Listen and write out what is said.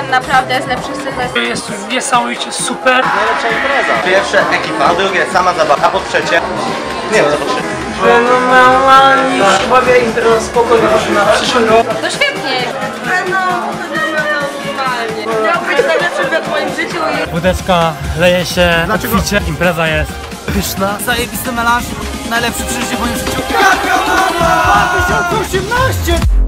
naprawdę jest lepszy sylwester. Jest niesamowicie super. Najlepsza impreza. Pierwsze ekipa, drugie sama zabawa, a po trzecie... Nie wiem, co po trzecie. Fenomenalnie się bawię impreza spokojnie na przyszły rok. No świetnie. Fenomenalnie. Miał być najlepszy w moim życiu. Wódeczka leje się, obficie, impreza jest pyszna. Zajebisty melanż, najlepszy przeżycie w moim życiu. Jaka mama! 2018!